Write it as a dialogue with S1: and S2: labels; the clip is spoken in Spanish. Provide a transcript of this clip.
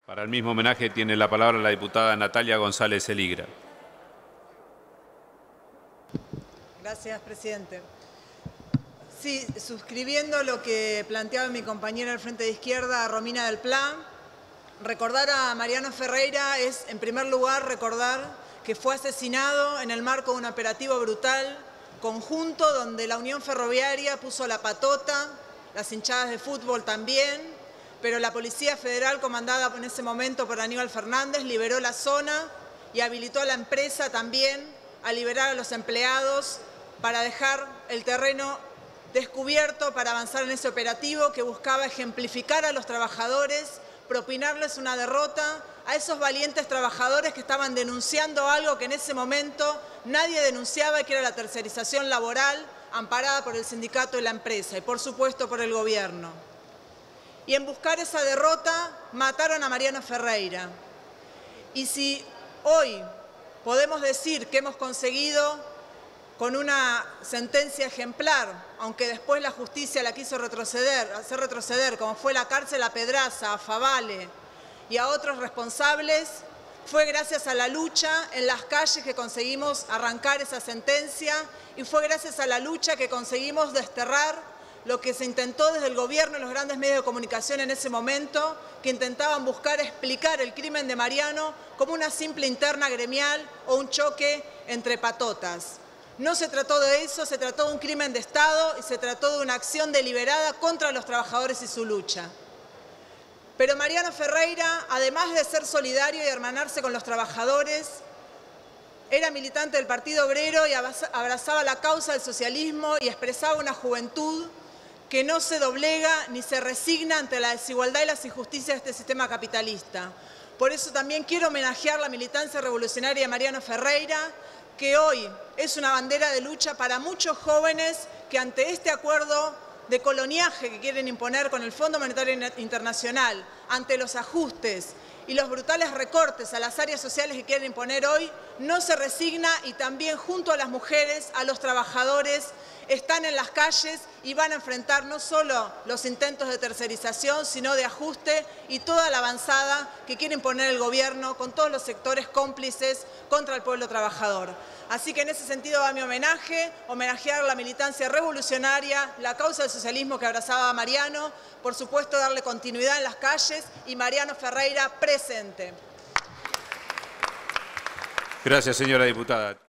S1: Para el mismo homenaje tiene la palabra la diputada Natalia González Eligra.
S2: Gracias, presidente. Sí, suscribiendo lo que planteaba mi compañera del Frente de Izquierda, Romina del Pla, recordar a Mariano Ferreira es, en primer lugar, recordar que fue asesinado en el marco de un operativo brutal, conjunto, donde la Unión Ferroviaria puso la patota, las hinchadas de fútbol también, pero la Policía Federal, comandada en ese momento por Aníbal Fernández, liberó la zona y habilitó a la empresa también a liberar a los empleados para dejar el terreno descubierto para avanzar en ese operativo que buscaba ejemplificar a los trabajadores, propinarles una derrota a esos valientes trabajadores que estaban denunciando algo que en ese momento nadie denunciaba, y que era la tercerización laboral amparada por el sindicato y la empresa y, por supuesto, por el gobierno. Y en buscar esa derrota mataron a Mariano Ferreira. Y si hoy podemos decir que hemos conseguido con una sentencia ejemplar, aunque después la justicia la quiso hacer retroceder, como fue la cárcel a Pedraza, a Favale y a otros responsables, fue gracias a la lucha en las calles que conseguimos arrancar esa sentencia, y fue gracias a la lucha que conseguimos desterrar lo que se intentó desde el gobierno y los grandes medios de comunicación en ese momento, que intentaban buscar explicar el crimen de Mariano como una simple interna gremial o un choque entre patotas. No se trató de eso, se trató de un crimen de Estado y se trató de una acción deliberada contra los trabajadores y su lucha. Pero Mariano Ferreira, además de ser solidario y hermanarse con los trabajadores, era militante del Partido Obrero y abrazaba la causa del socialismo y expresaba una juventud que no se doblega ni se resigna ante la desigualdad y las injusticias de este sistema capitalista. Por eso también quiero homenajear la militancia revolucionaria de Mariano Ferreira, que hoy es una bandera de lucha para muchos jóvenes que ante este acuerdo de coloniaje que quieren imponer con el Fondo Monetario Internacional, ante los ajustes y los brutales recortes a las áreas sociales que quieren imponer hoy, no se resigna, y también junto a las mujeres, a los trabajadores, están en las calles y van a enfrentar no solo los intentos de tercerización, sino de ajuste y toda la avanzada que quiere imponer el gobierno con todos los sectores cómplices contra el pueblo trabajador. Así que en ese sentido va mi homenaje, homenajear la militancia revolucionaria, la causa del socialismo que abrazaba a Mariano, por supuesto darle continuidad en las calles, y Mariano Ferreira presente.
S1: Gracias, señora diputada.